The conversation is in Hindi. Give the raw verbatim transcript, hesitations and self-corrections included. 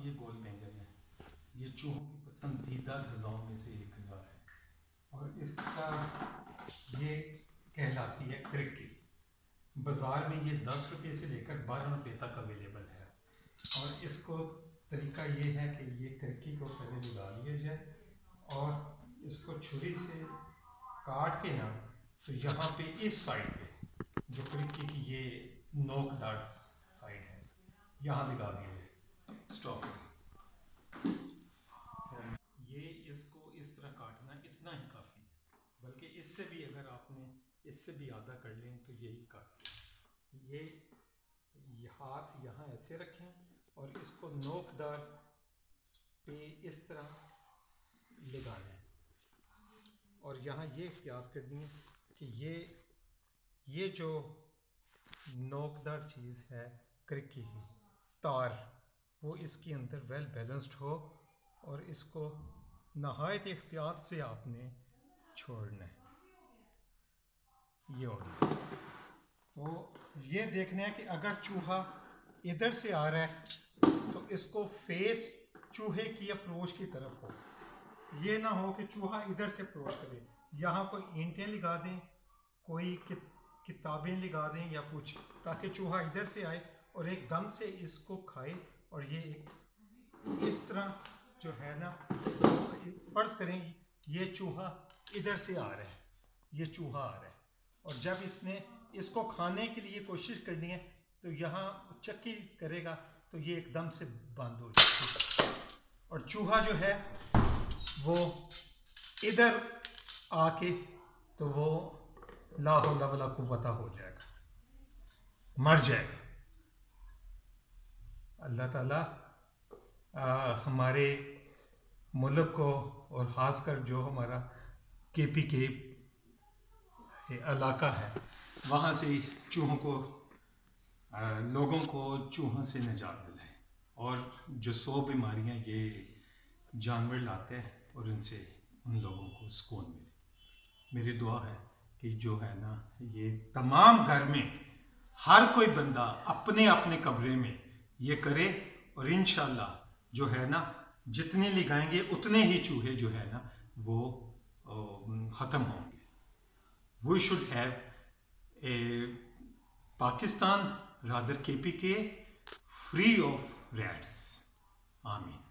ये गोल बैंगन है। ये चूहों की पसंदीदा ग़िज़ाओं में से एक ग़िज़ा है और इसका ये कहलाती है क्रिकी। बाज़ार में ये दस रुपये से लेकर बारह रुपये तक अवेलेबल है। और इसको तरीका ये है कि ये क्रिकी को पहले लगा लिया जाए और इसको छुरी से काट के ना, तो यहाँ पे इस साइड पे जो क्रिकी की ये नोकदार साइड है, यहाँ लगा दिया जाए स्टॉक। ये इसको इस तरह काटना इतना ही काफ़ी है, बल्कि इससे भी अगर आपने इससे भी आधा कर लें तो यही काफ़ी है। ये, ये हाथ यहाँ ऐसे रखें और इसको नोकदार पे इस तरह लगा लें और यहाँ ये एहतियात करनी है कि ये ये जो नोकदार चीज़ है क्रिकी की तार, वो इसके अंदर वेल बैलेंस्ड हो और इसको नहायत एहतियात से आपने छोड़ना है। ये हो गया। तो ये देखना है कि अगर चूहा इधर से आ रहा है तो इसको फेस चूहे की अप्रोच की तरफ हो। ये ना हो कि चूहा इधर से अप्रोच करे। यहाँ कोई ईंटें लगा दें, कोई कि, किताबें लगा दें या कुछ, ताकि चूहा इधर से आए और एकदम से इसको खाए। और ये एक इस तरह जो है ना, फर्ज करें ये चूहा इधर से आ रहा है, ये चूहा आ रहा है और जब इसने इसको खाने के लिए कोशिश करनी है तो यहाँ चक्की करेगा तो ये एकदम से बंद हो जाएगी और चूहा जो है वो इधर आके तो वो ला हौला वला कुव्वता हो जाएगा, मर जाएगा। अल्लाह ताला आ, हमारे मुल्क को और ख़ासकर जो हमारा के पी के इलाका है वहाँ से चूहों को आ, लोगों को चूहों से निजात दिलाए और जो सौ बीमारियाँ ये जानवर लाते हैं और इनसे उन लोगों को सुकून मिले। मेरी दुआ है कि जो है ना, ये तमाम घर में हर कोई बंदा अपने अपने कमरे में ये करे और इंशाल्लाह जो है ना, जितने लगाएंगे उतने ही चूहे जो है ना वो ख़त्म होंगे। We should have a Pakistan rather K P K free of rats. आमीन।